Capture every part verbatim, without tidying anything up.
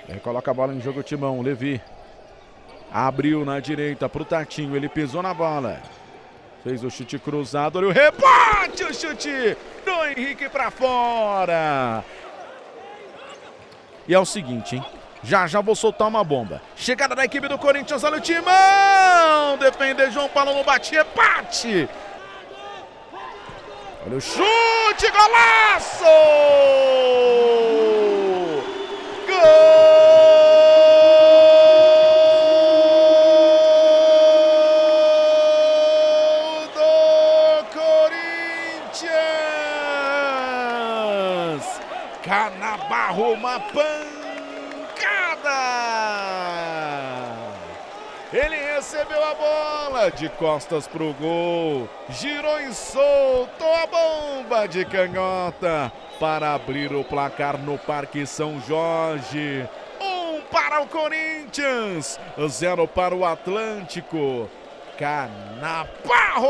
Aí coloca a bola em jogo o Timão, Levi. Abriu na direita pro Tatinho, ele pisou na bola. Fez o chute cruzado, olha o rebote, o chute do Henrique pra fora. E é o seguinte, hein? Já já vou soltar uma bomba. Chegada da equipe do Corinthians, olha o Timão. Defender João Paulo no bate, rebate. Olha o chute, golaço! Canabarro, uma pancada! Ele recebeu a bola de costas pro gol, girou e soltou a bomba de canhota para abrir o placar no Parque São Jorge. Um para o Corinthians, zero para o Atlântico. Canabarro!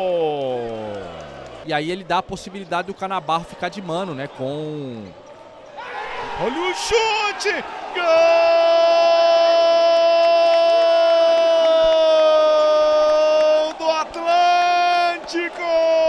E aí ele dá a possibilidade do Canabarro ficar de mano, né, com... Olha o chute! Gol do Atlântico!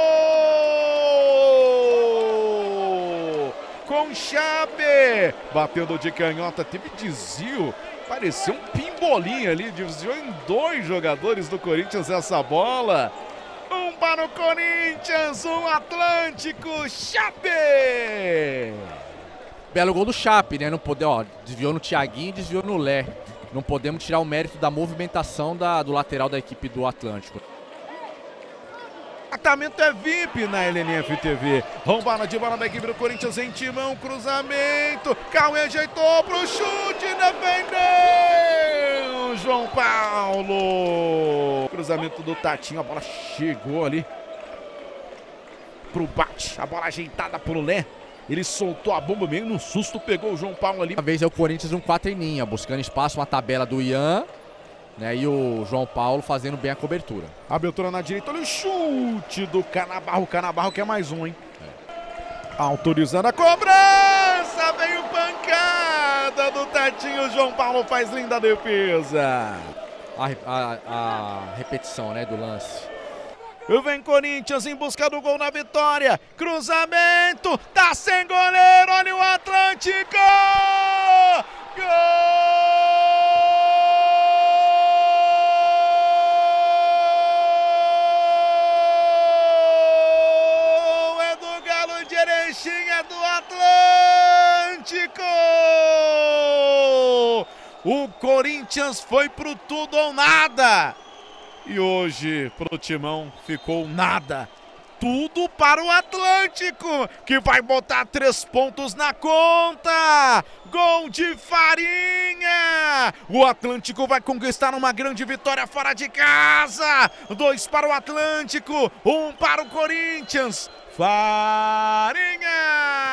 Com Chape! Batendo de canhota, teve desvio. Pareceu um pimbolinho ali, desviou em dois jogadores do Corinthians essa bola. Um para o Corinthians, um Atlântico, Chape! Belo gol do Chape, né? Não pode, ó, desviou no Thiaguinho e desviou no Lé. Não podemos tirar o mérito da movimentação da, do lateral da equipe do Atlântico. Tratamento é V I P na L N F T V. Roubada de bola da equipe do Corinthians em Timão, cruzamento. Cauê ajeitou pro chute, defendeu João Paulo. Cruzamento do Tatinho, a bola chegou ali pro bate. A bola ajeitada pro Lé. Ele soltou a bomba meio no susto, pegou o João Paulo ali. Uma vez é o Corinthians um quatro em linha, buscando espaço, uma tabela do Ian, né, e o João Paulo fazendo bem a cobertura. Abertura na direita, olha o chute do Canabarro. Canabarro quer mais um, hein? É. Autorizando a cobrança, veio pancada do Tatinho. O João Paulo faz linda defesa. A, a, a repetição, né, do lance. Vem Corinthians em busca do gol na vitória. Cruzamento, tá sem goleiro, olha o Atlântico! Gol! É do Galo de Erechim, é do Atlântico! O Corinthians foi pro tudo ou nada. E hoje, pro Timão, ficou nada. Tudo para o Atlântico, que vai botar três pontos na conta. Gol de Farinha. O Atlântico vai conquistar uma grande vitória fora de casa. Dois para o Atlântico, um para o Corinthians. Farinha!